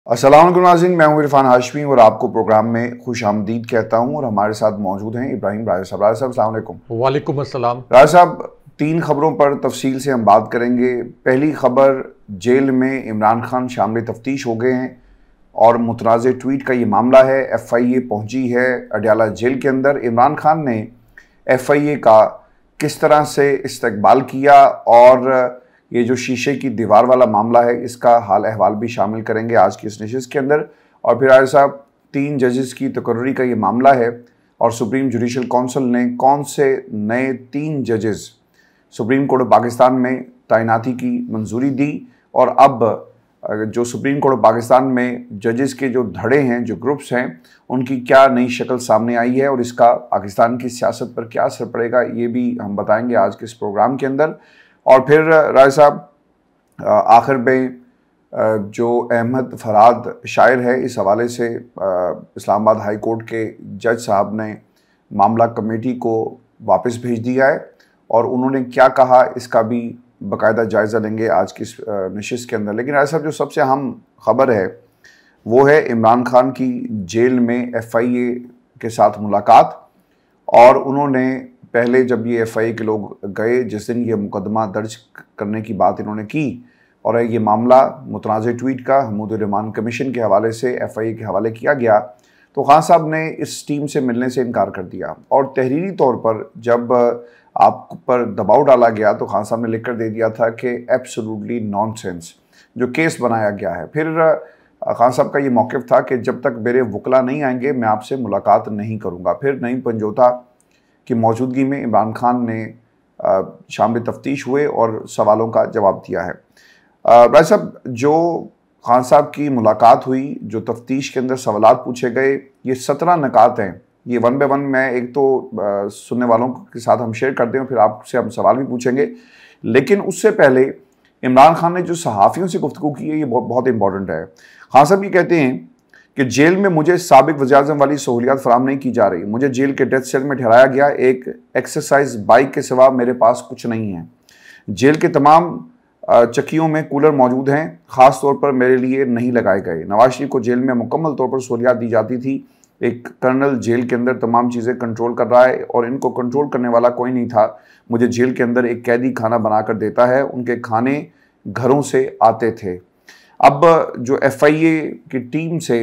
अस्सलाम वालेकुम नाज़रीन, मैं हूं इरफान हाशमी और आपको प्रोग्राम में खुश आमदीद कहता हूं। और हमारे साथ मौजूद हैं इब्राहिम राज साहब। राज साहब अस्सलाम वालेकुम। वालेकुम अस्सलाम। राज साहब, 3 खबरों पर तफसील से हम बात करेंगे। पहली खबर, जेल में इमरान खान शामिल तफ्तीश हो गए हैं और मुतनाज़ ट्वीट का ये मामला है। FIA पहुंची है अडयाला जेल के अंदर। इमरान खान ने FIA का किस तरह से इस्तकबाल किया और ये जो शीशे की दीवार वाला मामला है इसका हाल अहवाल भी शामिल करेंगे आज की इस नशिस्त के अंदर। और फिर आय साहब, 3 जजेस की तकर्री का ये मामला है और सुप्रीम जुडिशल काउंसिल ने कौन से नए 3 जजेस सुप्रीम कोर्ट ऑफ पाकिस्तान में तैनाती की मंजूरी दी। और अब जो सुप्रीम कोर्ट ऑफ पाकिस्तान में जजेस के जो धड़े हैं, जो ग्रुप्स हैं, उनकी क्या नई शक्ल सामने आई है और इसका पाकिस्तान की सियासत पर क्या असर पड़ेगा, ये भी हम बताएंगे आज के इस प्रोग्राम के अंदर। और फिर राय साहब, आखिर में जो अहमद फराद शायर है, इस हवाले से इस्लामाबाद हाई कोर्ट के जज साहब ने मामला कमेटी को वापस भेज दिया है और उन्होंने क्या कहा इसका भी बाकायदा जायज़ा लेंगे आज की इस नशिस्त के अंदर। लेकिन राय साहब, जो सबसे अहम खबर है वो है इमरान खान की जेल में FIA के साथ मुलाकात। और उन्होंने पहले जब ये FIA के लोग गए, जिस दिन ये मुकदमा दर्ज करने की बात इन्होंने की और ये मामला मुतनाज़ ट्वीट का रहमान कमीशन के हवाले से FIA के हवाले किया गया, तो खान साहब ने इस टीम से मिलने से इनकार कर दिया। और तहरीरी तौर पर जब आप पर दबाव डाला गया तो खान साहब ने लिख कर दे दिया था कि एब्सोल्युटली नॉनसेंस जो केस बनाया गया है। फिर खान साहब का ये मौक़िफ़ था कि जब तक मेरे वकला नहीं आएंगे मैं आपसे मुलाकात नहीं करूँगा। फिर नईम पंजोता की मौजूदगी में इमरान खान ने शामिल तफ्तीश हुए और सवालों का जवाब दिया है। भाई साहब, जो खान साहब की मुलाकात हुई, जो तफ्तीश के अंदर सवालात पूछे गए, ये 17 नकात हैं। ये 1 बाय 1 मैं एक तो सुनने वालों के साथ हम शेयर करते हैं, फिर आपसे हम सवाल भी पूछेंगे। लेकिन उससे पहले इमरान खान ने जो सहाफ़ियों से गुफ्तगू की है ये बहुत इंपॉर्टेंट है। खान साहब ये कहते हैं कि जेल में मुझे साबिक वज़ीर-ए-आज़म वाली सहूलियात फराहम नहीं की जा रही। मुझे जेल के डेथ सेल में ठहराया गया, एक एक्सरसाइज बाइक के सिवा मेरे पास कुछ नहीं है। जेल के तमाम चक्कियों में कूलर मौजूद हैं, ख़ास तौर पर मेरे लिए नहीं लगाए गए। नवाज शरीफ को जेल में मुकम्मल तौर पर सहूलियात दी जाती थी। एक कर्नल जेल के अंदर तमाम चीज़ें कंट्रोल कर रहा है और इनको कंट्रोल करने वाला कोई नहीं था। मुझे जेल के अंदर एक कैदी खाना बना कर देता है, उनके खाने घरों से आते थे। अब जो FIA की टीम से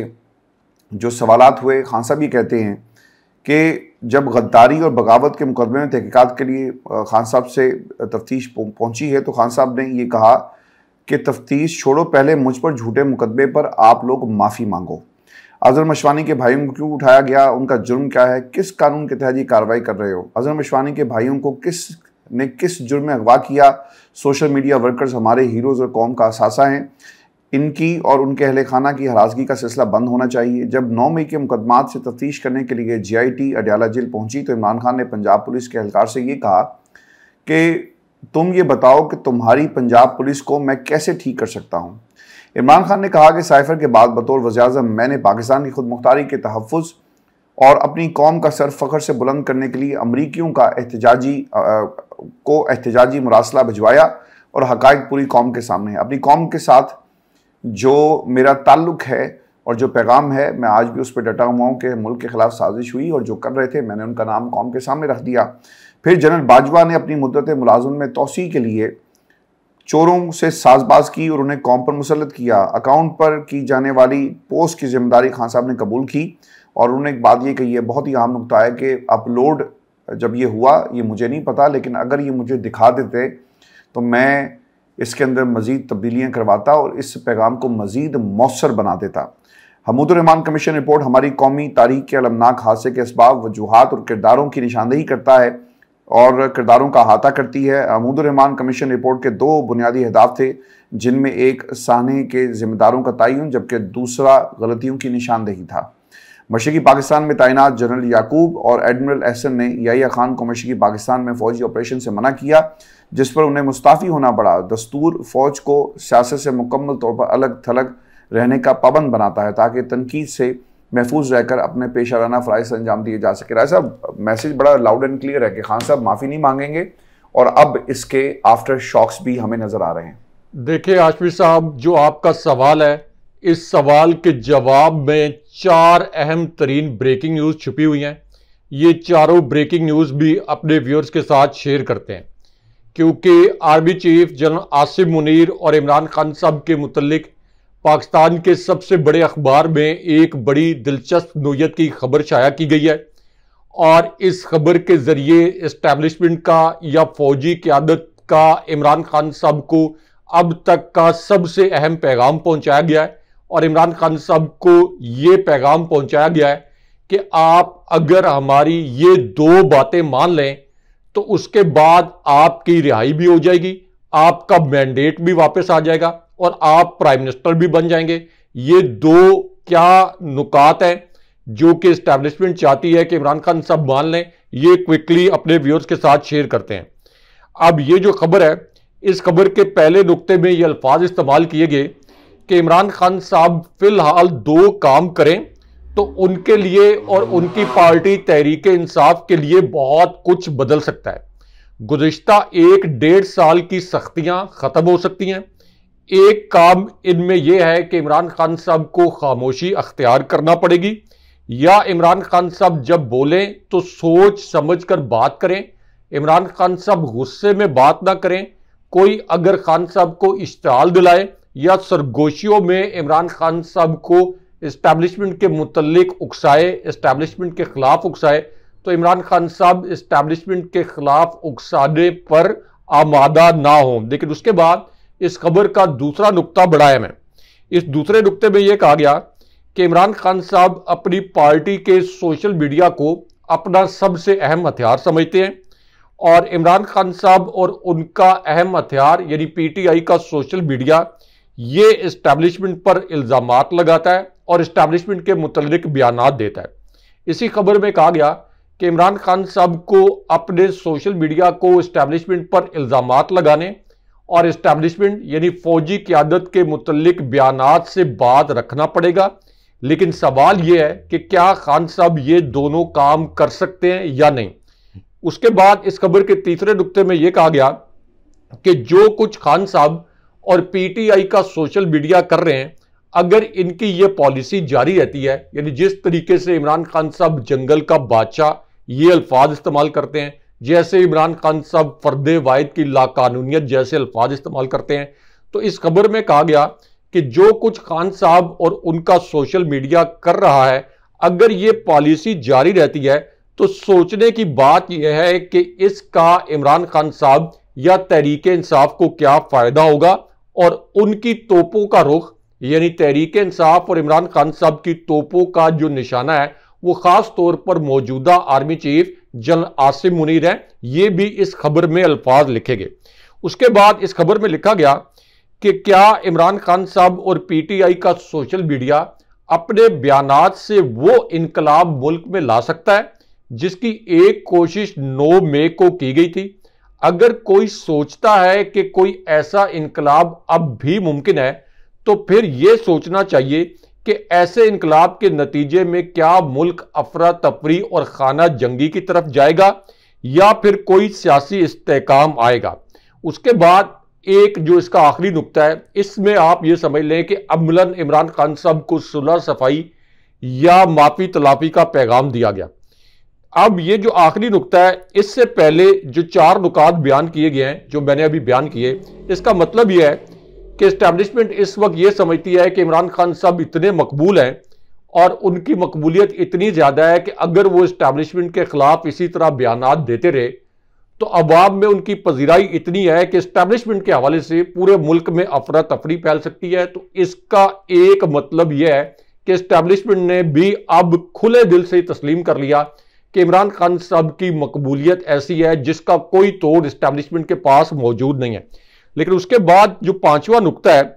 जो सवालात हुए, खान साहब ये कहते हैं कि जब गद्दारी और बगावत के मुकदमे में तहकीकात के लिए खान साहब से तफ्तीश पहुंची है तो खान साहब ने ये कहा कि तफ्तीश छोड़ो, पहले मुझ पर झूठे मुकदमे पर आप लोग माफ़ी मांगो। अजहर मशवानी के भाइयों को क्यों उठाया गया, उनका जुर्म क्या है, किस कानून के तहत ये कार्रवाई कर रहे हो। अजहर मशवानी के भाइयों को किस जुर्म में अगवा किया। सोशल मीडिया वर्कर्स हमारे हीरोज़ और कौम का असासा हैं। इनकी और उनके अहले खाना की हरासगी का सिलसिला बंद होना चाहिए। जब 9 मई के मुकदमात से तफ्तीश करने के लिए GIT अडयाला जेल पहुंची तो इमरान खान ने पंजाब पुलिस के एहलकार से ये कहा कि तुम ये बताओ कि तुम्हारी पंजाब पुलिस को मैं कैसे ठीक कर सकता हूँ। इमरान खान ने कहा कि साइफर के बाद बतौर वज़ीर-ए-आज़म मैंने पाकिस्तान की खुद मुख्तारी के तहफ़्फ़ुज़ और अपनी कौम का सर फ़ख्र से बुलंद करने के लिए अमरीकियों का एहतजाजी मुरासला भिजवाया और हक़ाइक़ पूरी कौम के सामने है। अपनी कौम के साथ जो मेरा ताल्लुक़ है और जो पैगाम है, मैं आज भी उस पर डटा हुआ हूँ कि मुल्क के ख़िलाफ़ साजिश हुई और जो कर रहे थे मैंने उनका नाम कौम के सामने रख दिया। फिर जनरल बाजवा ने अपनी मुद्दत मुलाज़िम में तोसी के लिए चोरों से साजबाज की और उन्हें कौम पर मुसल्लत किया। अकाउंट पर की जाने वाली पोस्ट की जिम्मेदारी खान साहब ने कबूल की और उन्होंने एक बात ये कही है, बहुत ही अहम नुकता है, कि अपलोड जब ये हुआ ये मुझे नहीं पता, लेकिन अगर ये मुझे दिखा देते तो मैं इसके अंदर मज़ीद तब्दीलियाँ करवाता और इस पैगाम को मज़ीद मौसर बना देता। रहमान कमीशन रिपोर्ट हमारी कौमी तारीख के अलमनाक हादसे के असबाब, वजूहात और किरदारों की निशानदेही करता है और किरदारों का अहाता करती है। रहमान कमीशन रिपोर्ट के 2 बुनियादी अहदाफ थे, जिनमें एक साने के ज़िम्मेदारों का तयन जबकि दूसरा गलतियों की निशानदेही था। मशरक़ी पाकिस्तान में तैनात जनरल याकूब और एडमिरल एहसन ने याहिया खान को मशरक़ी पाकिस्तान में फ़ौजी ऑपरेशन से मना किया, जिस पर उन्हें मुस्ताफ़ी होना पड़ा। दस्तूर फ़ौज को सियासत से मुकम्मल तौर पर अलग थलग रहने का पाबंद बनाता है ताकि तनकीद से महफूज रहकर अपने पेशा वाराना फ़राइज़ अंजाम दिए जा सके। राय साहब, मैसेज बड़ा लाउड एंड क्लियर है कि खान साहब माफ़ी नहीं मांगेंगे और अब इसके आफ्टर शॉक्स भी हमें नज़र आ रहे हैं। देखिए हाशमी साहब, जो आपका सवाल है इस सवाल के जवाब में 4 अहम तरीन ब्रेकिंग न्यूज़ छुपी हुई हैं। ये चारों ब्रेकिंग न्यूज़ भी अपने व्यूअर्स के साथ शेयर करते हैं, क्योंकि army chief general Asim Munir और इमरान खान साहब के मुतल्लिक पाकिस्तान के सबसे बड़े अखबार में एक बड़ी दिलचस्प नोयत की खबर शाया की गई है और इस खबर के जरिए इस्टेब्लिशमेंट का या फौजी क़यादत का इमरान खान साहब को अब तक का सबसे अहम पैगाम पहुंचाया गया है। और इमरान खान साहब को ये पैगाम पहुंचाया गया है कि आप अगर हमारी ये 2 बातें मान लें तो उसके बाद आपकी रिहाई भी हो जाएगी, आपका मैंडेट भी वापस आ जाएगा और आप प्राइम मिनिस्टर भी बन जाएंगे। ये 2 क्या नुकात हैं जो कि इस्टेब्लिशमेंट चाहती है कि इमरान खान साहब मान लें, ये क्विकली अपने व्यूअर्स के साथ शेयर करते हैं। अब ये जो खबर है, इस खबर के पहले नुक्ते में ये अल्फाज इस्तेमाल किए गए कि इमरान खान साहब फिलहाल 2 काम करें तो उनके लिए और उनकी पार्टी तहरीक इंसाफ के लिए बहुत कुछ बदल सकता है। गुज़िश्ता 1-1.5 साल की सख्तियां खत्म हो सकती हैं। एक काम इनमें यह है कि इमरान खान साहब को खामोशी अख्तियार करना पड़ेगी, या इमरान खान साहब जब बोलें तो सोच समझ कर बात करें। इमरान खान साहब गुस्से में बात ना करें। कोई अगर खान साहब को इश्तिहाल दिलाए या सरगोशियों में इमरान खान साहब को इस्टेब्लिशमेंट के मुतल्लिक उकसाए, इस्टेब्लिशमेंट के खिलाफ उकसाए, तो इमरान खान साहब इस्टेब्लिशमेंट के खिलाफ उकसाने पर आमादा ना हो। लेकिन उसके बाद इस खबर का दूसरा नुक्ता बढ़ाया मैं। इस दूसरे नुक्ते में यह कहा गया कि इमरान खान साहब अपनी पार्टी के सोशल मीडिया को अपना सबसे अहम हथियार समझते हैं और इमरान खान साहब और उनका अहम हथियार यानी पीटीआई का सोशल मीडिया ये इस्टेब्लिशमेंट पर इल्ज़ामात लगाता है और इस्टेब्लिशमेंट के मुतल्लिक बयानात देता है। इसी खबर में कहा गया कि इमरान खान साहब को अपने सोशल मीडिया को इस्टेब्लिशमेंट पर इल्ज़ामात लगाने और इस्टेब्लिशमेंट यानी फौजी क़यादत के मुतल्लिक बयानात से बात रखना पड़ेगा। लेकिन सवाल यह है कि क्या खान साहब ये दोनों काम कर सकते हैं या नहीं। उसके बाद इस खबर के तीसरे नुक्ते में यह कहा गया कि जो कुछ खान साहब और पीटीआई का सोशल मीडिया कर रहे हैं, अगर इनकी ये पॉलिसी जारी रहती है, यानी जिस तरीके से इमरान खान साहब जंगल का बादशाह ये अल्फाज इस्तेमाल करते हैं, जैसे इमरान खान साहब फर्दे वाहिद की लाकानूनियत जैसे अल्फाज इस्तेमाल करते हैं, तो इस खबर में कहा गया कि जो कुछ खान साहब और उनका सोशल मीडिया कर रहा है, अगर ये पॉलिसी जारी रहती है तो सोचने की बात यह है कि इसका इमरान खान साहब या तहरीक इंसाफ को क्या फायदा होगा और उनकी तोपों का रुख यानी तहरीक इंसाफ और इमरान खान साहब की तोपों का जो निशाना है वो खास तौर पर मौजूदा army chief general Asim Munir है। ये भी इस खबर में अल्फाज लिखे गए। उसके बाद इस खबर में लिखा गया कि क्या इमरान खान साहब और पीटीआई का सोशल मीडिया अपने बयानात से वो इनकलाब मुल्क में ला सकता है जिसकी एक कोशिश 9 मई को की गई थी। अगर कोई सोचता है कि कोई ऐसा इनकलाब अब भी मुमकिन है तो फिर यह सोचना चाहिए कि ऐसे इनकलाब के नतीजे में क्या मुल्क अफरा तफरी और खाना जंगी की तरफ जाएगा या फिर कोई सियासी इस्तेहकाम आएगा। उसके बाद एक जो इसका आखिरी नुक्ता है, इसमें आप ये समझ लें कि अमलन इमरान खान साहब को सुलह सफाई या माफी तलाफी का पैगाम दिया गया। अब ये जो आखिरी नुक्ता है, इससे पहले जो 4 नुकात बयान किए गए हैं जो मैंने अभी बयान किए, इसका मतलब यह है कि इस्टेब्लिशमेंट इस वक्त ये समझती है कि इमरान खान साहब इतने मकबूल हैं और उनकी मकबूलियत इतनी ज़्यादा है कि अगर वो इस्टेब्लिशमेंट के खिलाफ इसी तरह बयानात देते रहे तो अवाम में उनकी पजीराई इतनी है कि इस्टेब्लिशमेंट के हवाले से पूरे मुल्क में अफरा तफरी फैल सकती है। तो इसका एक मतलब यह है कि इस्टेब्लिशमेंट ने भी अब खुले दिल से तस्लीम कर लिया कि इमरान खान साहब की मकबूलियत ऐसी है जिसका कोई तोड़ इस्टेब्लिशमेंट के पास मौजूद नहीं है। लेकिन उसके बाद जो 5वां नुक्ता है,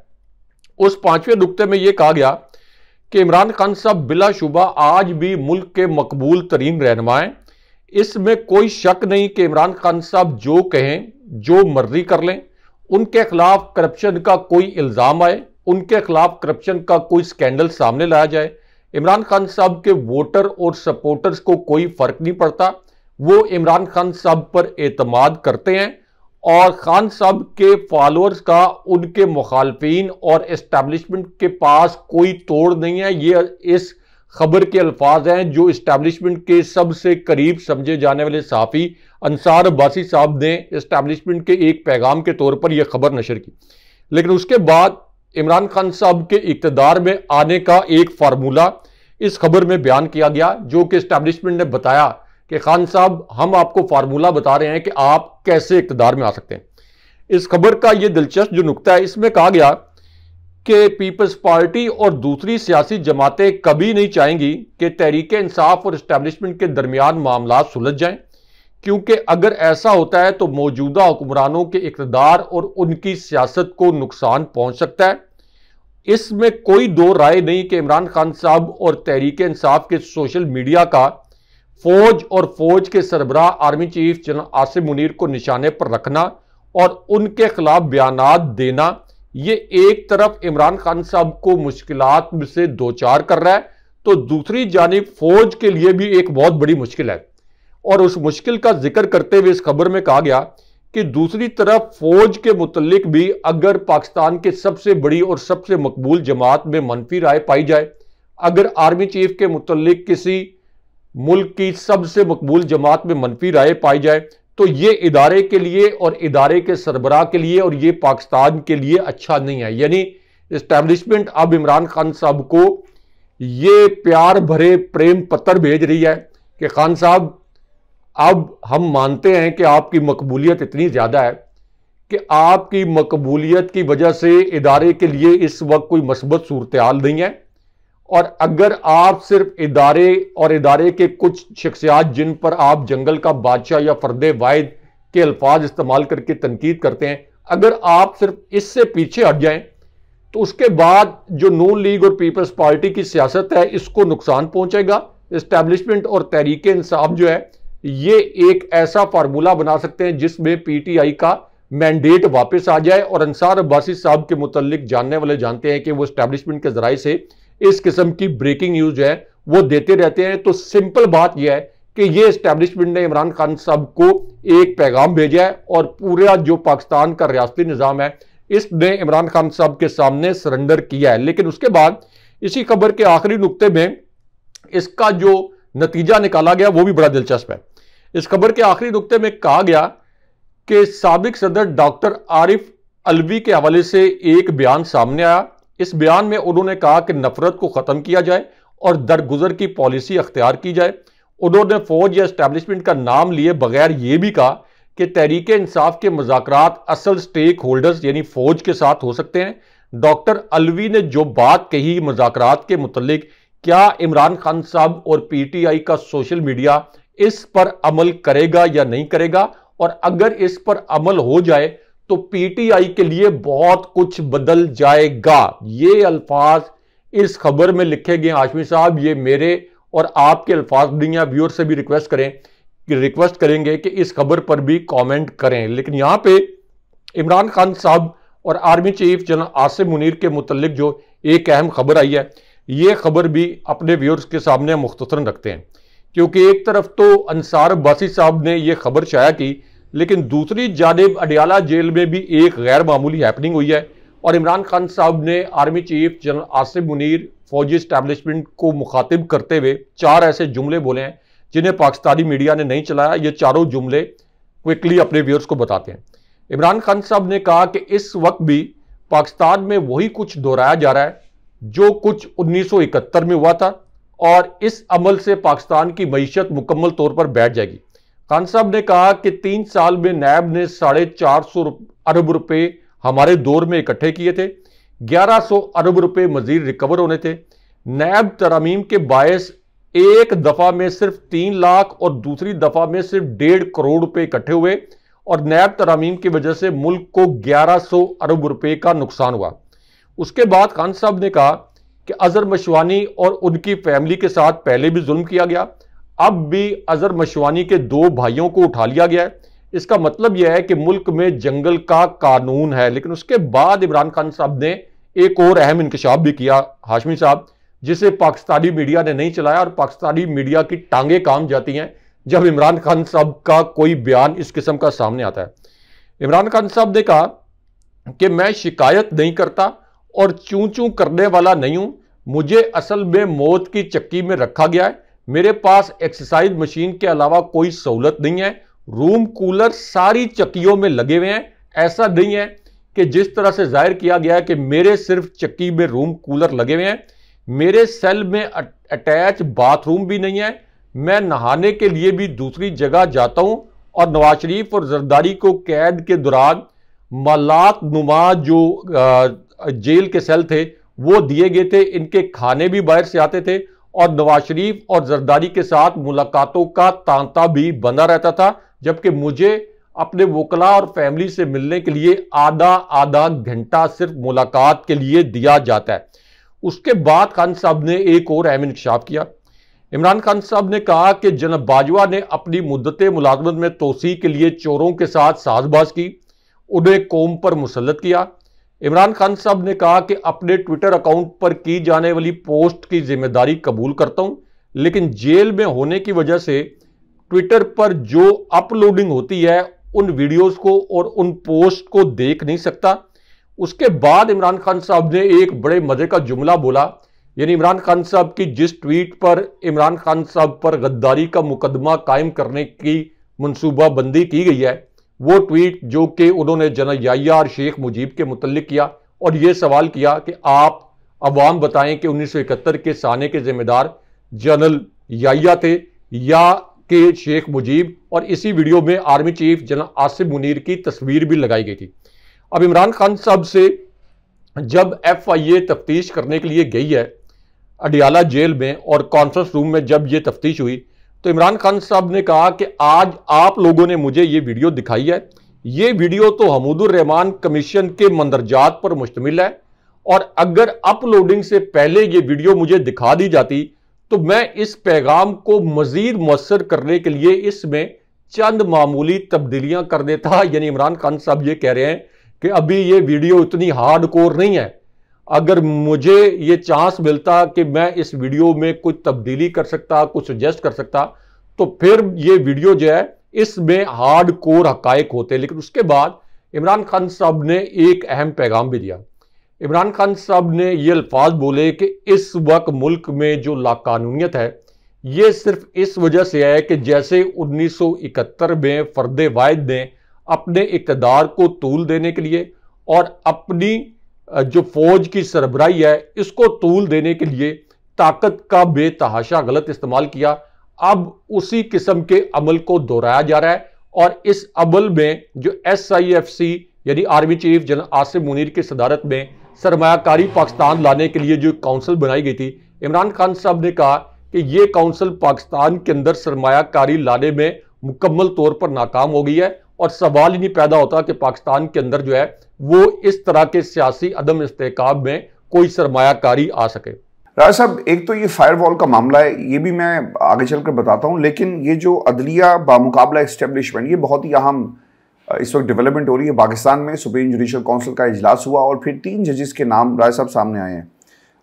उस 5वें नुक्ते में यह कहा गया कि इमरान खान साहब बिलाशुबा आज भी मुल्क के मकबूल तरीन रहनुमा हैं। इसमें कोई शक नहीं कि इमरान खान साहब जो कहें, जो मर्जी कर लें, उनके खिलाफ करप्शन का कोई इल्ज़ाम आए, उनके खिलाफ करप्शन का कोई स्कैंडल सामने लाया जाए, इमरान खान साहब के वोटर और सपोर्टर्स को कोई फर्क नहीं पड़ता। वो इमरान खान साहब पर एतमाद करते हैं और खान साहब के फॉलोअर्स का उनके मुखालफिन और एस्टैब्लिशमेंट के पास कोई तोड़ नहीं है। ये इस खबर के अल्फाज हैं जो इस्टेब्लिशमेंट के सबसे करीब समझे जाने वाले सहाफ़ी अंसार अब्बासी साहब ने इस्टेब्लिशमेंट के एक पैगाम के तौर पर यह खबर नशर की। लेकिन उसके बाद इमरान खान साहब के इक़्तिदार में आने का एक फार्मूला इस खबर में बयान किया गया, जो कि इस्टेब्लिशमेंट ने बताया कि खान साहब हम आपको फार्मूला बता रहे हैं कि आप कैसे इक़्तिदार में आ सकते हैं। इस खबर का यह दिलचस्प जो नुक्ता है, इसमें कहा गया कि पीपल्स पार्टी और दूसरी सियासी जमातें कभी नहीं चाहेंगी कि तहरीक इंसाफ और इस्टेब्लिशमेंट के दरमियान मामला सुलझ जाएं, क्योंकि अगर ऐसा होता है तो मौजूदा हुक्मरानों के इक़्तिदार और उनकी सियासत को नुकसान पहुंच सकता है। इसमें कोई दो राय नहीं कि इमरान खान साहब और तहरीक इंसाफ के सोशल मीडिया का फौज और फौज के सरबराह army chief general Asim Munir को निशाने पर रखना और उनके खिलाफ बयानात देना, ये एक तरफ इमरान खान साहब को मुश्किलात से दो चार कर रहा है, तो दूसरी जानिब फौज के लिए भी एक बहुत बड़ी मुश्किल है। और उस मुश्किल का जिक्र करते हुए इस खबर में कहा गया कि दूसरी तरफ फौज के मुतल्लिक भी अगर पाकिस्तान के सबसे बड़ी और सबसे मकबूल जमात में मनफी राय पाई जाए, अगर आर्मी चीफ के मुतल्लिक किसी मुल्क की सबसे मकबूल जमात में मनफी राय पाई जाए, तो ये इदारे के लिए और इदारे के सरबराह के लिए और ये पाकिस्तान के लिए अच्छा नहीं है। यानी इस्टेब्लिशमेंट अब इमरान खान साहब को ये प्यार भरे प्रेम पत्र भेज रही है कि खान साहब अब हम मानते हैं कि आपकी मकबूलियत इतनी ज़्यादा है कि आपकी मकबूलियत की वजह से इदारे के लिए इस वक्त कोई मस्बत सूरत हाल नहीं है, और अगर आप सिर्फ इदारे और इदारे के कुछ शख्सियात जिन पर आप जंगल का बादशाह या फर्दे वाहिद के अल्फाज इस्तेमाल करके तनकीद करते हैं, अगर आप सिर्फ इससे पीछे हट जाएं तो उसके बाद जो नून लीग और पीपल्स पार्टी की सियासत है इसको नुकसान पहुंचेगा। इस्टेब्लिशमेंट और तहरीक इंसाफ जो है ये एक ऐसा फार्मूला बना सकते हैं जिसमें पीटीआई का मैंडेट वापस आ जाए, और अंसार अब्बासी साहब के मुतल्लिक जानने वाले जानते हैं कि वो इस्टेब्लिशमेंट के जराए से इस किस्म की ब्रेकिंग न्यूज है वो देते रहते हैं। तो सिंपल बात यह है कि ये इस्टेब्लिशमेंट ने इमरान खान साहब को एक पैगाम भेजा है और पूरा जो पाकिस्तान का रियासती निज़ाम है इसने इमरान खान साहब के सामने सरेंडर किया है। लेकिन उसके बाद इसी खबर के आखिरी नुक्ते में इसका जो नतीजा निकाला गया वो भी बड़ा दिलचस्प है। इस खबर के आखिरी नुक्ते में कहा गया कि साबिक सदर डॉक्टर आरिफ अलवी के हवाले से एक बयान सामने आया। इस बयान में उन्होंने कहा कि नफरत को खत्म किया जाए और दरगुजर की पॉलिसी अख्तियार की जाए। उन्होंने फौज या एस्टेब्लिशमेंट का नाम लिए बगैर यह भी कहा कि तहरीक इंसाफ के मुज़ाकरात असल स्टेक होल्डर्स यानी फौज के साथ हो सकते हैं। डॉक्टर अलवी ने जो बात कही मुज़ाकरात के मुतल्लिक, क्या इमरान खान साहब और पीटीआई का सोशल मीडिया इस पर अमल करेगा या नहीं करेगा, और अगर इस पर अमल हो जाए तो पीटीआई के लिए बहुत कुछ बदल जाएगा। ये अल्फाज इस खबर में लिखे गए। हाशमी साहब ये मेरे और आपके अल्फाज नहीं है, व्यूअर से भी रिक्वेस्ट करेंगे कि इस खबर पर भी कमेंट करें। लेकिन यहां पे इमरान खान साहब और army chief general Asim Munir के मुतल्लिक जो एक अहम खबर आई है, ये खबर भी अपने व्यूअर्स के सामने मुख्तसरन रखते हैं, क्योंकि एक तरफ तो अंसार अब्बासी साहब ने यह खबर शाया की, लेकिन दूसरी जानिब अडियाला जेल में भी एक गैर मामूली हैपनिंग हुई है और इमरान खान साहब ने army chief general Asim Munir फौजी इस्टेब्लिशमेंट को मुखातिब करते हुए 4 ऐसे जुमले बोले हैं जिन्हें पाकिस्तानी मीडिया ने नहीं चलाया। ये चारों जुमले क्विकली अपने व्यूअर्स को बताते हैं। इमरान खान साहब ने कहा कि इस वक्त भी पाकिस्तान में वही कुछ दोहराया जा रहा है जो कुछ 1971 में हुआ था, और इस अमल से पाकिस्तान की मईशत मुकम्मल तौर पर बैठ जाएगी। खान साहब ने कहा कि 3 साल में नैब ने 450 अरब रुपए हमारे दौर में इकट्ठे किए थे, 1100 अरब रुपए मजीद रिकवर होने थे। नैब तरामीम के बायस एक दफा में सिर्फ 3 लाख और दूसरी दफा में सिर्फ 1.5 करोड़ रुपए इकट्ठे हुए, और नैब तरामीम की वजह से मुल्क को 1100 अरब रुपए का नुकसान हुआ। उसके बाद खान साहब ने कहा कि अजहर मशवानी और उनकी फैमिली के साथ पहले भी जुल्म किया गया, अब भी अजहर मशवानी के 2 भाइयों को उठा लिया गया है। इसका मतलब यह है कि मुल्क में जंगल का कानून है। लेकिन उसके बाद इमरान खान साहब ने एक और अहम इंकशाफ भी किया हाशमी साहब, जिसे पाकिस्तानी मीडिया ने नहीं चलाया, और पाकिस्तानी मीडिया की टांगे काम जाती हैं जब इमरान खान साहब का कोई बयान इस किस्म का सामने आता है। इमरान खान साहब ने कहा कि मैं शिकायत नहीं करता और चूं चूं करने वाला नहीं हूं, मुझे असल में मौत की चक्की में रखा गया है, मेरे पास एक्सरसाइज मशीन के अलावा कोई सहूलत नहीं है, रूम कूलर सारी चक्कियों में लगे हुए हैं। ऐसा नहीं है कि जिस तरह से जाहिर किया गया है कि मेरे सिर्फ चक्की में रूम कूलर लगे हुए हैं, मेरे सेल में अटैच बाथरूम भी नहीं है, मैं नहाने के लिए भी दूसरी जगह जाता हूं। और नवाज शरीफ और जरदारी को कैद के दौरान मलाक नुमा जो जेल के सेल थे वो दिए गए थे, इनके खाने भी बाहर से आते थे और नवाज शरीफ और जरदारी के साथ मुलाकातों का तांता भी बना रहता था, जबकि मुझे अपने वकला और फैमिली से मिलने के लिए आधा आधा घंटा सिर्फ मुलाकात के लिए दिया जाता है। उसके बाद खान साहब ने एक और अहम इंकशाफ किया। इमरान खान साहब ने कहा कि जनाब बाजवा ने अपनी मुद्दत मुलाजमत में तोसी के लिए चोरों के साथ साजबाज की, उन्हें कौम पर मुसल्लत किया। इमरान खान साहब ने कहा कि अपने ट्विटर अकाउंट पर की जाने वाली पोस्ट की जिम्मेदारी कबूल करता हूं, लेकिन जेल में होने की वजह से ट्विटर पर जो अपलोडिंग होती है उन वीडियोस को और उन पोस्ट को देख नहीं सकता। उसके बाद इमरान खान साहब ने एक बड़े मजे का जुमला बोला, यानी इमरान खान साहब की जिस ट्वीट पर इमरान खान साहब पर गद्दारी का मुकदमा कायम करने की मनसूबाबंदी की गई है, वो ट्वीट जो कि उन्होंने जनरल याह्या और शेख मुजीब के मुतल्लिक किया और ये सवाल किया कि आप अवाम बताएं कि 1971 के साने के जिम्मेदार जनरल याह्या थे या कि शेख मुजीब। और इसी वीडियो में army chief general Asim Munir की तस्वीर भी लगाई गई थी। अब इमरान खान साहब से जब FIA तफ्तीश करने के लिए गई है अडियाला जेल में और कॉन्फ्रेंस रूम में जब ये तफ्तीश हुई तो इमरान खान साहब ने कहा कि आज आप लोगों ने मुझे ये वीडियो दिखाई है, ये वीडियो तो हमीदुर रहमान कमीशन के मंदरजात पर मुश्तमिल है और अगर अपलोडिंग से पहले ये वीडियो मुझे दिखा दी जाती तो मैं इस पैगाम को मजीद मुअस्सर करने के लिए इसमें चंद मामूली तब्दीलियां कर देता। यानी इमरान खान साहब ये कह रहे हैं कि अभी ये वीडियो इतनी हार्ड कोर नहीं है, अगर मुझे ये चांस मिलता कि मैं इस वीडियो में कुछ तब्दीली कर सकता, कुछ सजेस्ट कर सकता, तो फिर ये वीडियो जो है इसमें हार्ड कोर हकायक होते। लेकिन उसके बाद इमरान खान साहब ने एक अहम पैगाम भी दिया। इमरान खान साहब ने ये अल्फाज बोले कि इस वक्त मुल्क में जो लाकानूनियत है ये सिर्फ इस वजह से है कि जैसे 1971 में फर्द वाहिद ने अपने इक़्तिदार को तूल देने के लिए और अपनी जो फौज की सरबराही है इसको तूल देने के लिए ताकत का बेतहाशा गलत इस्तेमाल किया, अब उसी किस्म के अमल को दोहराया जा रहा है। और इस अमल में जो SIFC यानी army chief general Asim Munir की सदारत में सरमायाकारी पाकिस्तान लाने के लिए जो काउंसिल बनाई गई थी, इमरान खान साहब ने कहा कि ये काउंसिल पाकिस्तान के अंदर सरमायाकारी लाने में मुकम्मल तौर पर नाकाम हो गई है और सवाल ही नहीं पैदा होता कि पाकिस्तान के अंदर जो है वो इस तरह के सियासी अदम इस्तेकाब में कोई सरमायाकारी आ सके। राजा साहब, एक तो ये फायरवॉल का मामला है, ये भी मैं आगे चलकर बताता हूँ, लेकिन ये जो अदलिया बामुकाबला एस्टेब्लिशमेंट, ये बहुत ही अहम इस वक्त डेवलपमेंट हो रही है पाकिस्तान में। सुप्रीम जुडिशल काउंसिल का इजलास हुआ और फिर 3 जजेस के नाम राय साहब सामने आए हैं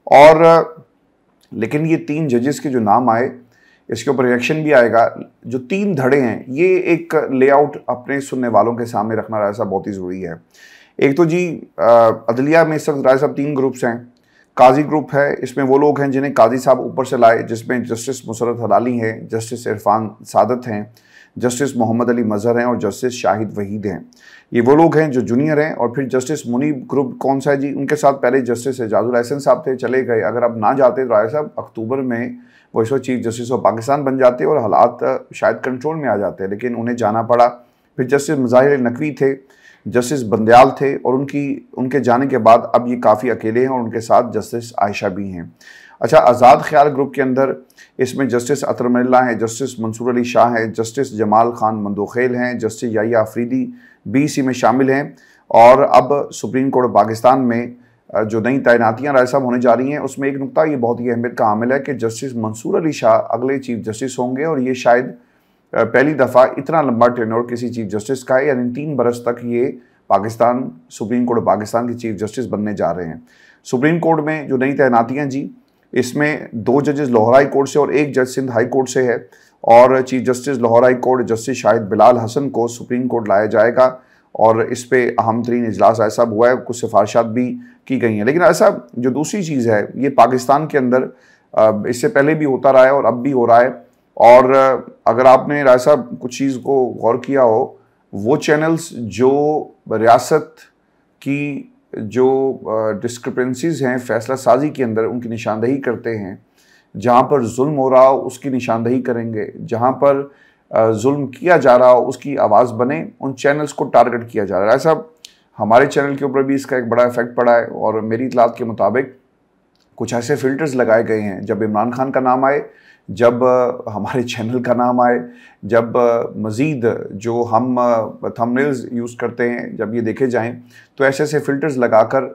और लेकिन ये 3 जजेस के जो नाम आए इसके ऊपर रिएक्शन भी आएगा। जो 3 धड़े हैं ये एक लेआउट अपने सुनने वालों के सामने रखना राय साहब बहुत ही ज़रूरी है। एक तो जी अदलिया में इस वक्त राय साहब 3 ग्रुप्स हैं। काजी ग्रुप है, इसमें वो लोग हैं जिन्हें काजी साहब ऊपर से लाए, जिसमें जस्टिस मुसरत हलाली हैं, जस्टिस इरफान सादत हैं, जस्टिस मोहम्मद अली मजहर हैं और जस्टिस शाहिद वहीद हैं। ये वो लोग हैं जो जूनियर हैं। और फिर जस्टिस मुनीर ग्रुप कौन सा है जी, उनके साथ पहले जस्टिस एजाजुल हसन साहब थे, चले गए। अगर अब ना जाते तो राय साहब अक्टूबर में वो इस वक्त चीफ जस्टिस ऑफ पाकिस्तान बन जाते और हालात शायद कंट्रोल में आ जाते, लेकिन उन्हें जाना पड़ा। फिर जस्टिस मुजाहिर नकवी थे, जस्टिस बंदयाल थे और उनके जाने के बाद अब ये काफ़ी अकेले हैं और उनके साथ जस्टिस आयशा भी हैं। अच्छा, आज़ाद ख्याल ग्रुप के अंदर इसमें जस्टिस अतर मिल्ला हैं, जस्टिस मंसूर अली शाह हैं, जस्टिस जमाल खान मंदोखेल हैं, जस्टिस याह्या अफरीदी भी इसी में शामिल हैं। और अब सुप्रीम कोर्ट पाकिस्तान में जो नई तैनातियाँ राय साहब होने जा रही हैं उसमें एक नुकता ये बहुत ही अहमियत का हामिल है कि जस्टिस मंसूर अली शाह अगले चीफ जस्टिस होंगे और ये शायद पहली दफ़ा इतना लंबा टेन्योर किसी चीफ जस्टिस का है, यानी 3 बरस तक ये पाकिस्तान सुप्रीम कोर्ट पाकिस्तान के चीफ जस्टिस बनने जा रहे हैं। सुप्रीम कोर्ट में जो नई तैनातियाँ जी, इसमें 2 जजेस लाहौर हाई कोर्ट से और 1 जज सिंध हाई कोर्ट से है और chief justice Lahore high court justice Shahid Bilal Hasan को सुप्रीम कोर्ट लाया जाएगा और इस पे अहम तरीन इजलास ऐसा हुआ है, कुछ सिफारिशात भी की गई हैं। लेकिन ऐसा जो दूसरी चीज़ है, ये पाकिस्तान के अंदर इससे पहले भी होता रहा है और अब भी हो रहा है। और अगर आपने ऐसा कुछ चीज़ को गौर किया हो, वो चैनल्स जो रियासत की जो डिस्क्रिपेंसीज हैं फैसला साजी के अंदर, उनकी निशानदही करते हैं, जहाँ पर जुल्म हो रहा हो उसकी निशानदही करेंगे, जहाँ पर जुल्म किया जा रहा हो उसकी आवाज़ बने, उन चैनल्स को टारगेट किया जा रहा है। ऐसा हमारे चैनल के ऊपर भी इसका एक बड़ा इफेक्ट पड़ा है। और मेरी इतलात के मुताबिक कुछ ऐसे फ़िल्टर्स लगाए गए हैं, जब इमरान खान का नाम आए, जब हमारे चैनल का नाम आए, जब मज़ीद जो हम थंबनेल्स यूज़ करते हैं जब ये देखे जाएं, तो ऐसे ऐसे फ़िल्टर्स लगाकर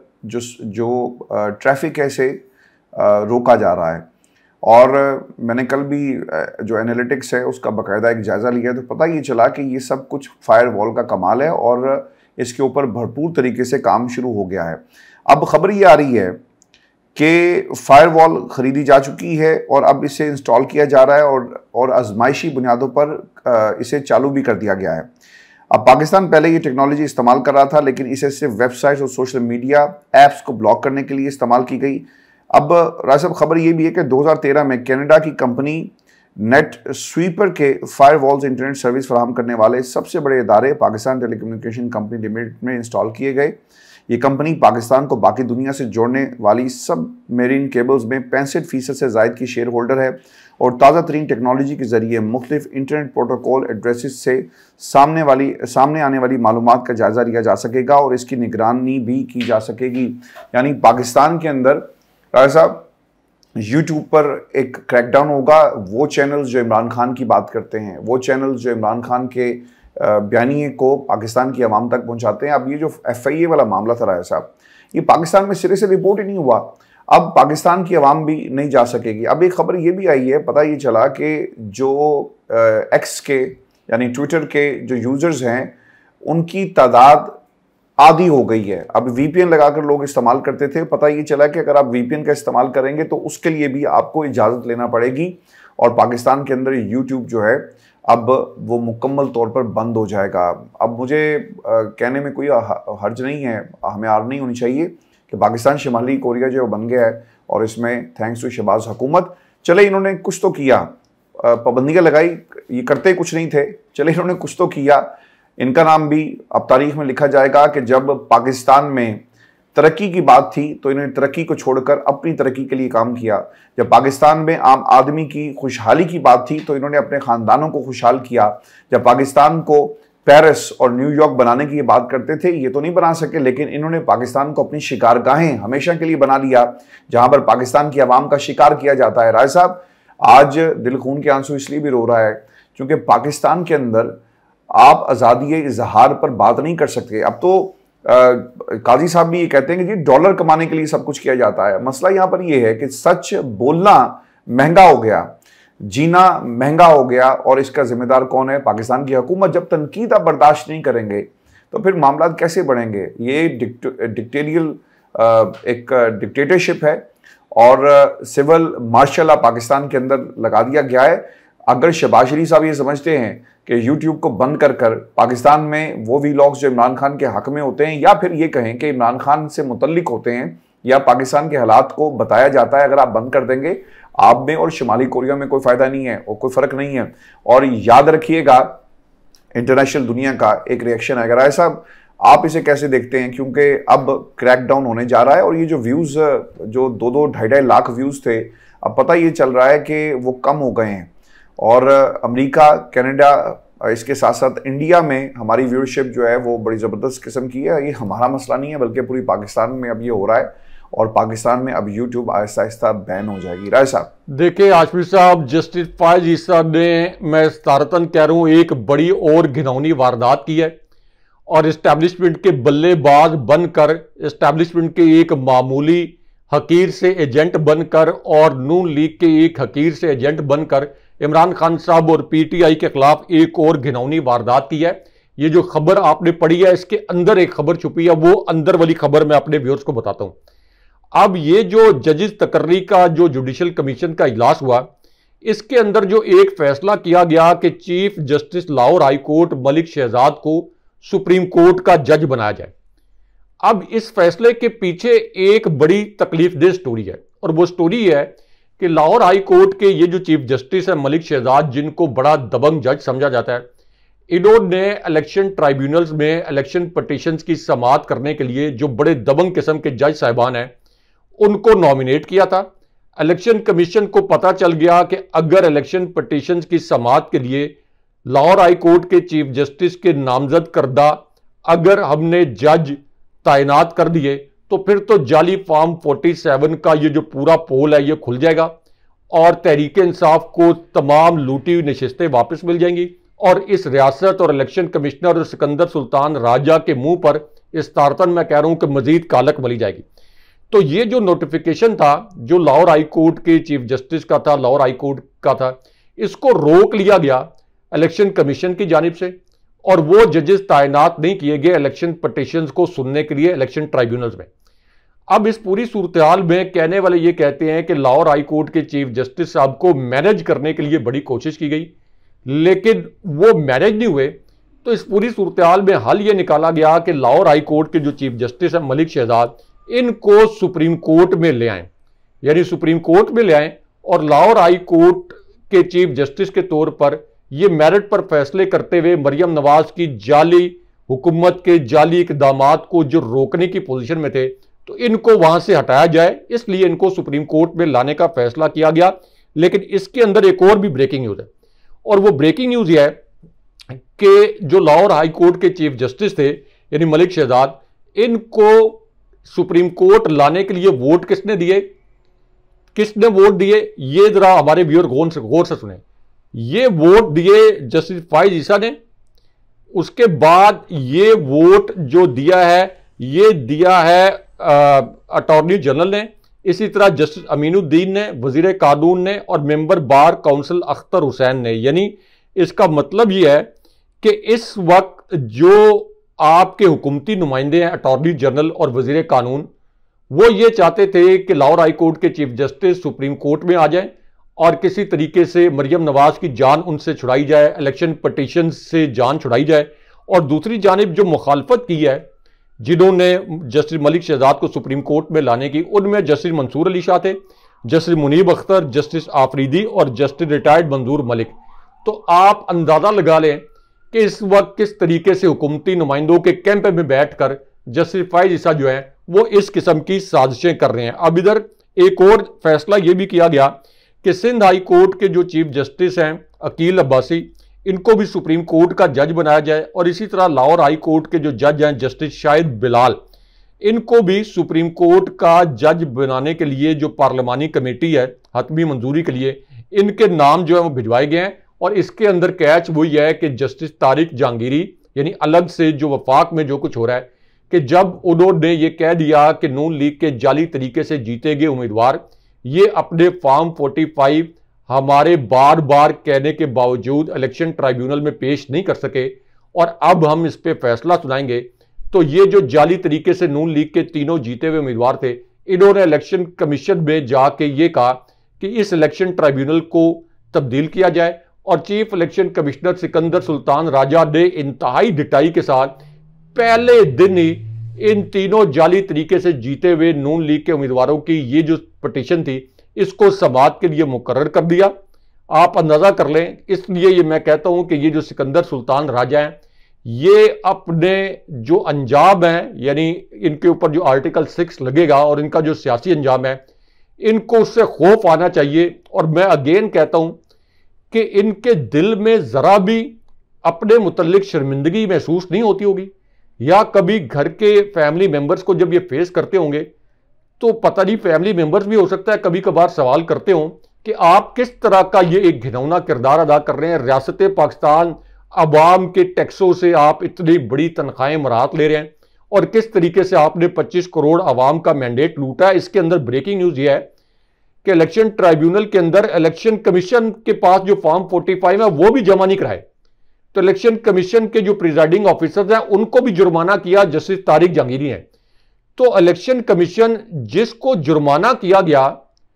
जो ट्रैफिक है इसे रोका जा रहा है। और मैंने कल भी जो एनालिटिक्स है उसका बाकायदा एक जायज़ा लिया, तो पता ये चला कि ये सब कुछ फायर वॉल का कमाल है और इसके ऊपर भरपूर तरीके से काम शुरू हो गया है। अब खबर ये आ रही है कि फायरवॉल ख़रीदी जा चुकी है और अब इसे इंस्टॉल किया जा रहा है और आजमाइशी बुनियादों पर इसे चालू भी कर दिया गया है। अब पाकिस्तान पहले ये टेक्नोलॉजी इस्तेमाल कर रहा था, लेकिन इसे सिर्फ वेबसाइट्स और सोशल मीडिया ऐप्स को ब्लॉक करने के लिए इस्तेमाल की गई। अब राय साहब खबर ये भी है कि 2013 में कनाडा की कंपनी नेट स्वीपर के फायरवॉल्स इंटरनेट सर्विस फराहम करने वाले सबसे बड़े इदारे पाकिस्तान टेलीकम्युनिकेशन कंपनी लिमिटेड में इंस्टॉल किए गए। ये कंपनी पाकिस्तान को बाकी दुनिया से जोड़ने वाली सब मेरीन केबल्स में 65% से ज़ायद की शेयर होल्डर है और ताज़ा तरीन टेक्नोलॉजी के ज़रिए मुख्तलिफ इंटरनेट प्रोटोकॉल एड्रेसेस से सामने आने वाली मालूमात का जायज़ा लिया जा सकेगा और इसकी निगरानी भी की जा सकेगी। यानी पाकिस्तान के अंदर ऐसा यूट्यूब पर एक क्रैकडाउन होगा। वो चैनल्स जो इमरान खान की बात करते हैं, वो चैनल्स जो इमरान खान के बयानिए को पाकिस्तान की आवाम तक पहुंचाते हैं। अब ये जो FIA वाला मामला था राय साहब, ये पाकिस्तान में सिरे से रिपोर्ट ही नहीं हुआ, अब पाकिस्तान की आवाम भी नहीं जा सकेगी। अब एक खबर ये भी आई है, पता ये चला कि जो एक्स के यानी ट्विटर के जो यूज़र्स हैं उनकी तादाद आधी हो गई है। अब VPN लगाकर लोग इस्तेमाल करते थे, पता ये चला कि अगर आप VPN का इस्तेमाल करेंगे तो उसके लिए भी आपको इजाज़त लेना पड़ेगी और पाकिस्तान के अंदर यूट्यूब जो है अब वो मुकम्मल तौर पर बंद हो जाएगा। अब मुझे कहने में कोई हर्ज नहीं है, हमें आर नहीं होनी चाहिए कि पाकिस्तान शिमाली कोरिया जो बन गया है और इसमें थैंक्स टू शहबाज हुकूमत, चले इन्होंने कुछ तो किया, पाबंदियाँ लगाई, ये करते कुछ नहीं थे, चले इन्होंने कुछ तो किया। इनका नाम भी अब तारीख में लिखा जाएगा कि जब पाकिस्तान में तरक्की की बात थी तो इन्होंने तरक्की को छोड़कर अपनी तरक्की के लिए काम किया। जब पाकिस्तान में आम आदमी की खुशहाली की बात थी तो इन्होंने अपने ख़ानदानों को खुशहाल किया। जब पाकिस्तान को पेरिस और न्यूयॉर्क बनाने की ये बात करते थे, ये तो नहीं बना सके, लेकिन इन्होंने पाकिस्तान को अपनी शिकारगाहें हमेशा के लिए बना लिया, जहाँ पर पाकिस्तान की आवाम का शिकार किया जाता है। राय साहब, आज दिल खून के आंसू इसलिए भी रो रहा है क्योंकि पाकिस्तान के अंदर आप आज़ादी इजहार पर बात नहीं कर सकते। अब तो काजी साहब भी ये कहते हैं कि जी डॉलर कमाने के लिए सब कुछ किया जाता है। मसला यहाँ पर ये है कि सच बोलना महंगा हो गया, जीना महंगा हो गया और इसका जिम्मेदार कौन है? पाकिस्तान की हुकूमत। जब तनकीद आप बर्दाश्त नहीं करेंगे तो फिर मामला कैसे बढ़ेंगे? ये डिक्टेरियल एक डिक्टेटरशिप है और सिविल मार्शल पाकिस्तान के अंदर लगा दिया गया है। अगर शहबाज शरीफ साहब ये समझते हैं कि यूट्यूब को बंद कर कर पाकिस्तान में वो वीलॉग्स जो इमरान खान के हक में होते हैं, या फिर ये कहें कि इमरान खान से मुतल्लिक होते हैं या पाकिस्तान के हालात को बताया जाता है, अगर आप बंद कर देंगे, आप में और शुमाली कोरिया में कोई फ़ायदा नहीं है और कोई फ़र्क नहीं है। और याद रखिएगा, इंटरनेशनल दुनिया का एक रिएक्शन आएगा। राय साहब, आप इसे कैसे देखते हैं? क्योंकि अब क्रैकडाउन होने जा रहा है और ये जो व्यूज़ जो 2-2, 2.5 लाख व्यूज़ थे, अब पता ये चल रहा है कि वो कम हो गए हैं। और अमेरिका, कनाडा, इसके साथ साथ इंडिया में हमारी व्यूअरशिप जो है वो बड़ी ज़बरदस्त किस्म की है। ये हमारा मसला नहीं है, बल्कि पूरी पाकिस्तान में अब ये हो रहा है और पाकिस्तान में अब यूट्यूब आहिस्ता आहिस्ता बैन हो जाएगी। राय साहब, देखिए हाशमी साहब, जस्टिस फायज साहब ने, मैं सतारतन कह रहा हूँ, एक बड़ी और घिनौनी वारदात की है और इस्टेब्लिशमेंट के बल्लेबाज बनकर, इस्टेब्लिशमेंट के एक मामूली हकीर से एजेंट बनकर और नून लीग के एक हकीर से एजेंट बनकर इमरान खान साहब और PTI के खिलाफ एक और घिनौनी वारदात की है। ये जो खबर आपने पढ़ी है, इसके अंदर एक खबर छुपी है, वो अंदर वाली खबर मैं अपने व्यूअर्स को बताता हूं। अब ये जो जजेस तकर्री का जो जुडिशल कमीशन का इजलास हुआ, इसके अंदर जो एक फैसला किया गया कि chief justice Lahore high court Malik Shahzad को सुप्रीम कोर्ट का जज बनाया जाए। अब इस फैसले के पीछे एक बड़ी तकलीफदेह स्टोरी है, और वो स्टोरी है कि लाहौर हाई कोर्ट के ये जो चीफ जस्टिस है मलिक शहजाद, जिनको बड़ा दबंग जज समझा जाता है, इन्होंने इलेक्शन ट्राइब्यूनल्स में इलेक्शन पटिशंस की समाअत करने के लिए जो बड़े दबंग किस्म के जज साहिबान हैं उनको नॉमिनेट किया था। इलेक्शन कमीशन को पता चल गया कि अगर इलेक्शन पटिशंस की समाअत के लिए लाहौर हाई कोर्ट के चीफ जस्टिस के नामजद करदा अगर हमने जज तैनात कर दिए तो फिर तो जाली फॉर्म 47 का ये जो पूरा पोल है ये खुल जाएगा और तहरीक इंसाफ को तमाम लूटी हुई नशिस्तें वापस मिल जाएंगी और इस रियासत और इलेक्शन कमिश्नर और सिकंदर सुल्तान राजा के मुंह पर इस तारतन मैं कह रहा हूं कि मजीद कालक मली जाएगी। तो ये जो नोटिफिकेशन था जो लाहौर हाई कोर्ट के चीफ जस्टिस का था, लाहौर हाई कोर्ट का था, इसको रोक लिया गया इलेक्शन कमीशन की जानिब से और वो जजेस तैनात नहीं किए गए इलेक्शन पटिशंस को सुनने के लिए इलेक्शन ट्राइब्यूनल्स में। अब इस पूरी सूरत हाल में कहने वाले ये कहते हैं कि लाहौर हाई कोर्ट के चीफ जस्टिस साहब को मैनेज करने के लिए बड़ी कोशिश की गई लेकिन वो मैनेज नहीं हुए। तो इस पूरी सूरत हाल में हल ये निकाला गया कि लाहौर हाई कोर्ट के जो चीफ जस्टिस है मलिक शहजाद, इनको सुप्रीम कोर्ट में ले आए, यानी सुप्रीम कोर्ट में ले आए और लाहौर हाई कोर्ट के चीफ जस्टिस के तौर पर ये मेरिट पर फैसले करते हुए मरियम नवाज की जाली हुकूमत के जाली इकदामात को जो रोकने की पोजीशन में थे तो इनको वहां से हटाया जाए, इसलिए इनको सुप्रीम कोर्ट में लाने का फैसला किया गया। लेकिन इसके अंदर एक और भी ब्रेकिंग न्यूज है और वो ब्रेकिंग न्यूज ये है कि जो लाहौर हाई कोर्ट के चीफ जस्टिस थे यानी मलिक शहजाद, इनको सुप्रीम कोर्ट लाने के लिए वोट किसने दिए, किसने वोट दिए, ये जरा हमारे व्यूअर गौर से सुने। ये वोट दिए जस्टिस फाइज ईसा ने, उसके बाद ये वोट जो दिया है ये दिया है अटॉर्नी जनरल ने, इसी तरह जस्टिस अमीनुद्दीन ने, वजीर कानून ने और member bar council Akhtar Hussain ने। यानी इसका मतलब ये है कि इस वक्त जो आपके हुकूमती नुमाइंदे हैं अटॉर्नी जनरल और वजीर कानून, वो ये चाहते थे कि लाहौर हाई कोर्ट के चीफ जस्टिस सुप्रीम कोर्ट में आ जाएं और किसी तरीके से मरियम नवाज की जान उनसे छुड़ाई जाए, इलेक्शन पटिशन से जान छुड़ाई जाए। और दूसरी जानिब जो मुखालफत की है जिन्होंने जस्टिस मलिक शहजाद को सुप्रीम कोर्ट में लाने की, उनमें जस्टिस मंसूर अली शाह थे, जस्टिस मुनीब अख्तर, जस्टिस आफरीदी और जस्टिस रिटायर्ड मंजूर मलिक। तो आप अंदाजा लगा लें कि इस वक्त किस तरीके से हुकूमती नुमाइंदों के कैंप में बैठकर जस्टिस फाइज ईसा जो है वो इस किस्म की साजिशें कर रहे हैं। अब इधर एक और फैसला यह भी किया गया कि सिंध हाई कोर्ट के जो चीफ जस्टिस हैं अकील अब्बासी, इनको भी सुप्रीम कोर्ट का जज बनाया जाए और इसी तरह लाहौर हाई कोर्ट के जो जज हैं जस्टिस शाहिद बिलाल, इनको भी सुप्रीम कोर्ट का जज बनाने के लिए जो पार्लिमानी कमेटी है हतमी मंजूरी के लिए, इनके नाम जो है वो भिजवाए गए हैं। और इसके अंदर कैच वही है कि जस्टिस तारिक जहांगीरी यानी अलग से जो वफाक में जो कुछ हो रहा है कि जब उन्होंने ये कह दिया कि नून लीग के जाली तरीके से जीते गए उम्मीदवार ये अपने फॉर्म 45 हमारे बार बार कहने के बावजूद इलेक्शन ट्राइब्यूनल में पेश नहीं कर सके और अब हम इस पे फैसला सुनाएंगे, तो ये जो जाली तरीके से नून लीग के तीनों जीते हुए उम्मीदवार थे, इन्होंने इलेक्शन कमीशन में जाके ये कहा कि इस इलेक्शन ट्राइब्यूनल को तब्दील किया जाए और chief election commissioner Sikandar Sultan Raja ने इंतहाई डिटाई के साथ पहले दिन ही इन तीनों जाली तरीके से जीते हुए नून लीग के उम्मीदवारों की ये जो पटिशन थी इसको समाअत के लिए मुकर्रर कर दिया। आप अंदाजा कर लें, इसलिए ये मैं कहता हूं कि ये जो सिकंदर सुल्तान राजा हैं ये अपने जो अंजाम है यानी इनके ऊपर जो आर्टिकल 6 लगेगा और इनका जो सियासी अंजाम है इनको उससे खौफ आना चाहिए। और मैं अगेन कहता हूं कि इनके दिल में जरा भी अपने मुतल्लिक शर्मिंदगी महसूस नहीं होती होगी या कभी घर के फैमिली मेंबर्स को जब ये फेस करते होंगे तो पता नहीं फैमिली मेंबर्स भी हो सकता है कभी कभार सवाल करते हों कि आप किस तरह का ये एक घिनौना किरदार अदा कर रहे हैं। रियासत पाकिस्तान अवाम के टैक्सों से आप इतनी बड़ी तनख्वाहें मराहत ले रहे हैं और किस तरीके से आपने 25 करोड़ अवाम का मैंडेट लूटा है। इसके अंदर ब्रेकिंग न्यूज ये है कि इलेक्शन ट्राइब्यूनल के अंदर इलेक्शन कमीशन के पास जो फॉर्म 45 है वो भी जमा नहीं कराए, तो इलेक्शन कमीशन के जो प्रिजाइडिंग ऑफिसर्स हैं उनको भी जुर्माना किया जस्टिस तारिक जहांगीरी हैं। तो इलेक्शन कमीशन जिसको जुर्माना किया गया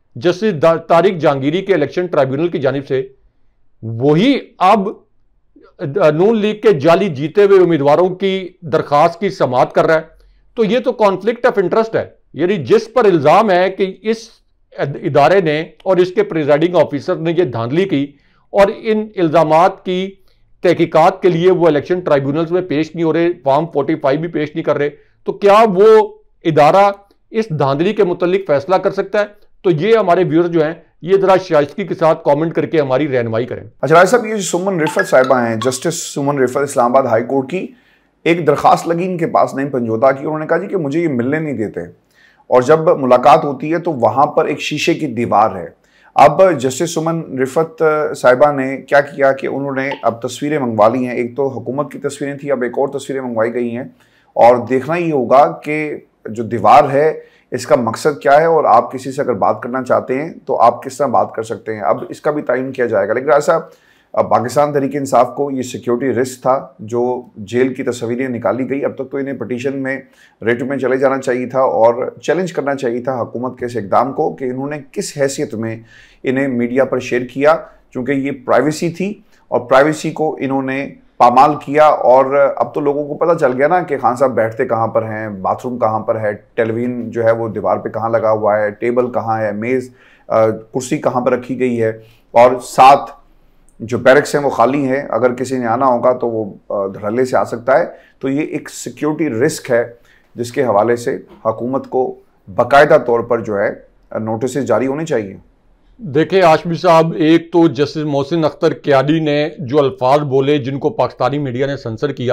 जस्टिस तारिक जहांगीरी के इलेक्शन ट्राइब्यूनल की जानिब से, वही अब नून लीग के जाली जीते हुए उम्मीदवारों की दरखास्त की समाअत कर रहा है, तो ये तो कॉन्फ्लिक्ट ऑफ इंटरेस्ट है। यानी जिस पर इल्जाम है कि इस इदारे ने और इसके प्रिजाइडिंग ऑफिसर ने ये धांधली की और इन इल्जामात की तहकीकात के लिए वो इलेक्शन ट्राइब्यूनल्स में पेश नहीं हो रहे, फॉर्म 45 भी पेश नहीं कर रहे, तो क्या वो इदारा इस धांधली के मुतालिक फैसला कर सकता है? तो ये हमारे व्यूअर्स जो हैं ये जरा शाइस्तगी के साथ कमेंट करके हमारी रहनुमाई करें। अच्छा राय साहब, ये जो सुमन रिफत साहिबा हैं, justice Saman Rifat, Islamabad high court की एक दरखास्त लगी इनके पास नई पंजोता की, उन्होंने कहा जी कि मुझे ये मिलने नहीं देते, और जब मुलाकात होती है तो वहां पर एक शीशे की दीवार है। अब जस्टिस सुमन रिफत साहिबा ने क्या किया कि उन्होंने अब तस्वीरें मंगवा ली हैं, एक तो हुकूमत की तस्वीरें थी, अब एक और तस्वीरें मंगवाई गई हैं, और देखना ही होगा कि जो दीवार है इसका मकसद क्या है, और आप किसी से अगर बात करना चाहते हैं तो आप किस तरह बात कर सकते हैं, अब इसका भी तयन किया जाएगा। लेकिन ऐसा पाकिस्तान तहरीक इंसाफ को ये सिक्योरिटी रिस्क था जो जेल की तस्वीरें निकाली गई। अब तक तो इन्हें पटिशन में रिट में चले जाना चाहिए था और चैलेंज करना चाहिए था हुकूमत के इस इकदाम को कि इन्होंने किस हैसियत में इन्हें मीडिया पर शेयर किया, क्योंकि ये प्राइवेसी थी और प्राइवेसी को इन्होंने पामाल किया। और अब तो लोगों को पता चल गया ना कि खान साहब बैठते कहाँ पर हैं, बाथरूम कहाँ पर है, टेलीविजन जो है वो दीवार पे कहाँ लगा हुआ है, टेबल कहाँ है, मेज़ कुर्सी कहाँ पर रखी गई है, और साथ जो बैरक्स हैं वो खाली हैं, अगर किसी ने आना होगा तो वो धड़ल्ले से आ सकता है। तो ये एक सिक्योरिटी रिस्क है जिसके हवाले से हुकूमत को बाकायदा तौर पर जो है नोटिस जारी होने चाहिए। देखिए हाशमी साहब, एक तो जस्टिस मोहसिन अख्तर क्यानी ने जो अल्फाज बोले जिनको पाकिस्तानी मीडिया ने सेंसर किया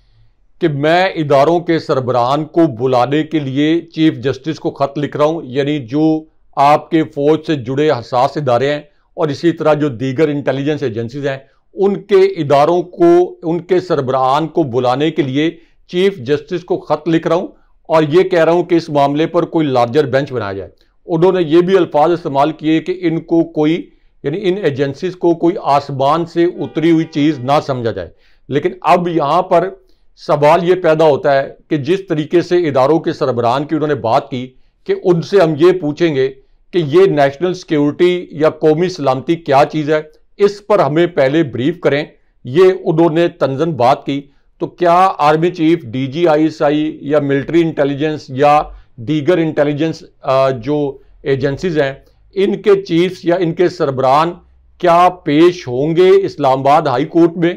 कि मैं इदारों के सरबराहान को बुलाने के लिए चीफ जस्टिस को ख़त लिख रहा हूँ, यानी जो आपके फ़ौज से जुड़े हसास इदारे हैं और इसी तरह जो दीगर इंटेलिजेंस एजेंसीज हैं उनके इदारों को, उनके सरबराहान को बुलाने के लिए चीफ जस्टिस को ख़त लिख रहा हूँ और ये कह रहा हूँ कि इस मामले पर कोई लार्जर बेंच बनाया जाए। उन्होंने ये भी अल्फाज इस्तेमाल किए कि इनको कोई, यानी इन एजेंसीज को कोई आसमान से उतरी हुई चीज़ ना समझा जाए। लेकिन अब यहाँ पर सवाल ये पैदा होता है कि जिस तरीके से इदारों के सरबराहान की उन्होंने बात की कि उनसे हम ये पूछेंगे कि ये नेशनल सिक्योरिटी या कौमी सलामती क्या चीज़ है, इस पर हमें पहले ब्रीफ करें, ये उन्होंने तंजन बात की। तो क्या आर्मी चीफ, DGISI या मिलिट्री इंटेलिजेंस या दीगर इंटेलिजेंस जो एजेंसीज हैं, इनके चीफ्स या इनके सरबराहान क्या पेश होंगे इस्लामाबाद हाई कोर्ट में?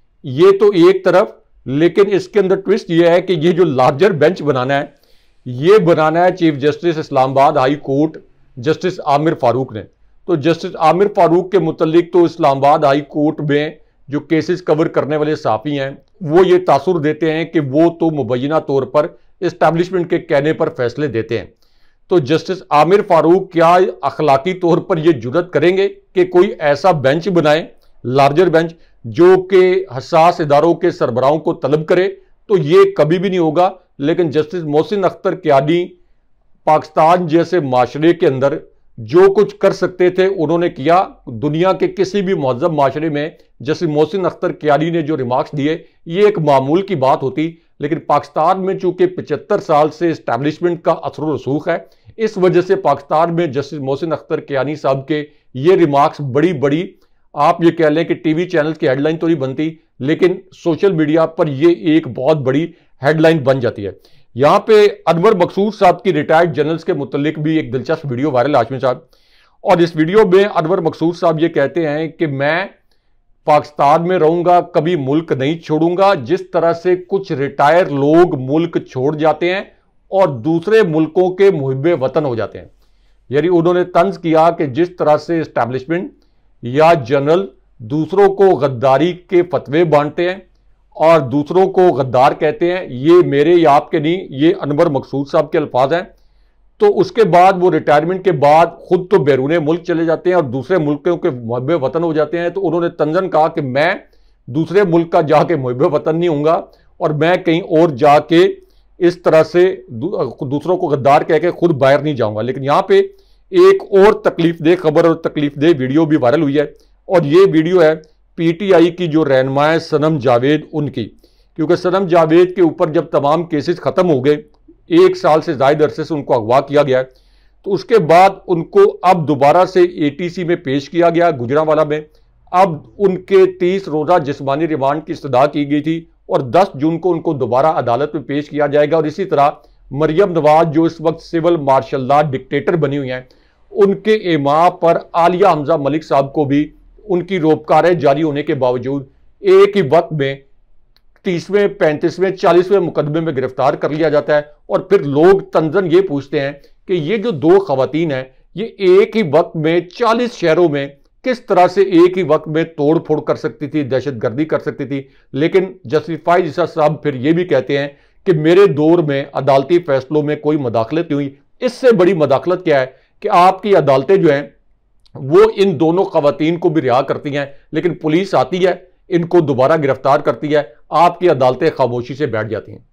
ये तो एक तरफ, लेकिन इसके अंदर ट्विस्ट ये है कि ये जो लार्जर बेंच बनाना है, ये बनाना है chief justice Islamabad high court justice Aamir Farooq ने। तो जस्टिस आमिर फारूक के मुतल्लिक तो इस्लामाबाद हाई कोर्ट में जो केसेस कवर करने वाले साफ़ी हैं वो ये तासुर देते हैं कि वो तो मुबैना तौर पर इस्टेब्लिशमेंट के कहने पर फैसले देते हैं। तो जस्टिस आमिर फारूक क्या अखलाकी तौर पर ये जुर्रत करेंगे कि कोई ऐसा बेंच बनाए, लार्जर बेंच, जो कि हसास इदारों के सरबराहों को तलब करे? तो ये कभी भी नहीं होगा। लेकिन जस्टिस मोहसिन अख्तर क्यानी पाकिस्तान जैसे माशरे के अंदर जो कुछ कर सकते थे उन्होंने किया। दुनिया के किसी भी महज़ब माशरे में जस्टिस मोहसिन अख्तर क्यानी ने जो रिमार्क्स दिए ये एक मामूल की बात होती, लेकिन पाकिस्तान में चूंकि 75 साल से इस्टेब्लिशमेंट का असर रसूख है, इस वजह से पाकिस्तान में जस्टिस मोहसिन अख्तर क्यानी साहब के ये रिमार्क्स बड़ी बड़ी, आप ये कह लें कि टीवी चैनल की हेडलाइन तो नहीं बनती, लेकिन सोशल मीडिया पर ये एक बहुत बड़ी हेडलाइन बन जाती है। यहाँ पे अनवर मकसूद साहब की रिटायर्ड जनरल्स के मुतल्लिक भी एक दिलचस्प वीडियो वायरल हाशमी साहब, और इस वीडियो में अनवर मकसूद साहब ये कहते हैं कि मैं पाकिस्तान में रहूंगा, कभी मुल्क नहीं छोड़ूंगा। जिस तरह से कुछ रिटायर लोग मुल्क छोड़ जाते हैं और दूसरे मुल्कों के मुहिब्बे वतन हो जाते हैं, यानी उन्होंने तंज किया कि जिस तरह से इस्टेब्लिशमेंट या जनरल दूसरों को गद्दारी के फतवे बांटते हैं और दूसरों को गद्दार कहते हैं, ये मेरे या आपके नहीं, ये अनवर मकसूद साहब के अल्फाज हैं। तो उसके बाद वो रिटायरमेंट के बाद खुद तो बैरून मुल्क चले जाते हैं और दूसरे मुल्कों के मुहिब्बे वतन हो जाते हैं। तो उन्होंने तंजन कहा कि मैं दूसरे मुल्क का जाके मुहिब्बे वतन नहीं हूँगा और मैं कहीं और जाके इस तरह से दूसरों को गद्दार कह के खुद बाहर नहीं जाऊँगा। लेकिन यहाँ पे एक और तकलीफ दे खबर और तकलीफ दे वीडियो भी वायरल हुई है, और ये वीडियो है PTI की जो रहनुमा है सनम जावेद उनकी, क्योंकि सनम जावेद के ऊपर जब तमाम केसेस ख़त्म हो गए, 1 साल से ज़ायद अरसे से उनको अगवा किया गया, तो उसके बाद उनको अब दोबारा से ATC में पेश किया गया गुजरांवाला में। अब उनके 30 रोजा जिस्मानी रिमांड की इस्तदा की गई थी और 10 जून को उनको दोबारा अदालत में पेश किया जाएगा। और इसी तरह मरियम नवाज जो इस वक्त सिविल मार्शल लॉ डिक्टेटर बनी हुई हैं, उनके इमाम पर आलिया हमजा मलिक साहब को भी उनकी रोपकारें जारी होने के बावजूद एक ही वक्त में 30वें, 35वें, 40वें मुकदमे में गिरफ्तार कर लिया जाता है। और फिर लोग तंजन ये पूछते हैं कि ये जो दो खवातीन हैं, ये एक ही वक्त में 40 शहरों में किस तरह से एक ही वक्त में तोड़ फोड़ कर सकती थी, दहशतगर्दी कर सकती थी। लेकिन जस्टिस फाइज साहब फिर ये भी कहते हैं कि मेरे दौर में अदालती फैसलों में कोई मदाखलत नहीं हुई। इससे बड़ी मदाखलत क्या है कि आपकी अदालतें जो हैं वो इन दोनों खवातीन को भी रिहा करती हैं, लेकिन पुलिस आती है, इनको दोबारा गिरफ्तार करती है, आपकी अदालतें खामोशी से बैठ जाती हैं।